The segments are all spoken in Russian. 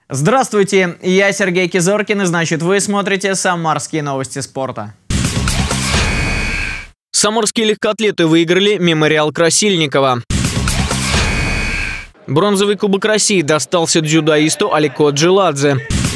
Здравствуйте, я Сергей Кизоркин, и значит вы смотрите «Самарские новости спорта». Самарские легкоатлеты выиграли мемориал Красильникова. Бронзовый кубок России достался дзюдоисту Алико Джиладзе.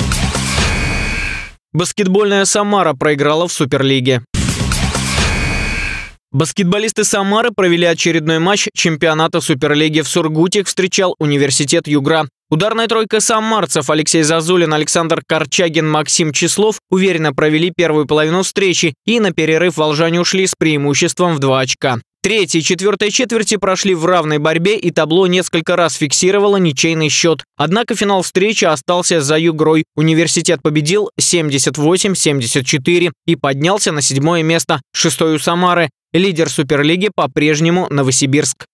Баскетбольная Самара проиграла в Суперлиге. Баскетболисты Самары провели очередной матч чемпионата Суперлиги. В Сургуте встречал университет Югра. Ударная тройка самарцев Алексей Зазулин, Александр Корчагин, Максим Числов уверенно провели первую половину встречи и на перерыв волжане ушли с преимуществом в 2 очка. Третья и четвертая четверти прошли в равной борьбе, и табло несколько раз фиксировало ничейный счет. Однако финал встречи остался за Югрой. Университет победил 78-74 и поднялся на 7-е место, 6-й у Самары. Лидер Суперлиги по-прежнему Новосибирск.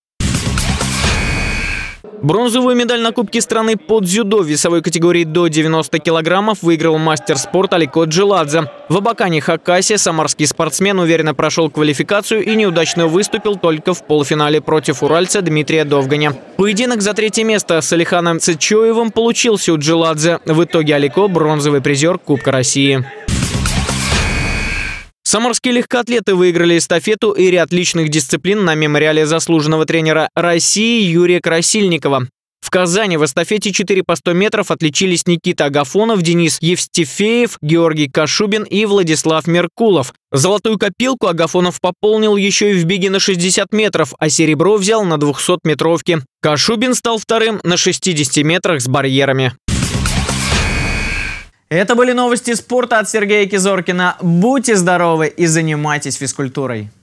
Бронзовую медаль на Кубке страны по дзюдо в весовой категории до 90 килограммов выиграл мастер спорта Алико Джиладзе. В Абакане Хакасе самарский спортсмен уверенно прошел квалификацию и неудачно выступил только в полуфинале против уральца Дмитрия Довганя. Поединок за 3-е место с Алиханом Цечоевым получился у Джиладзе. В итоге Алико – бронзовый призер Кубка России. Самарские легкоатлеты выиграли эстафету и ряд личных дисциплин на мемориале заслуженного тренера России Юрия Красильникова. В Казани в эстафете 4 по 100 метров отличились Никита Агафонов, Денис Евстифеев, Георгий Кашубин и Владислав Меркулов. Золотую копилку Агафонов пополнил еще и в беге на 60 метров, а серебро взял на 200-метровке. Кашубин стал вторым на 60 метрах с барьерами. Это были новости спорта от Сергея Кизоркина. Будьте здоровы и занимайтесь физкультурой.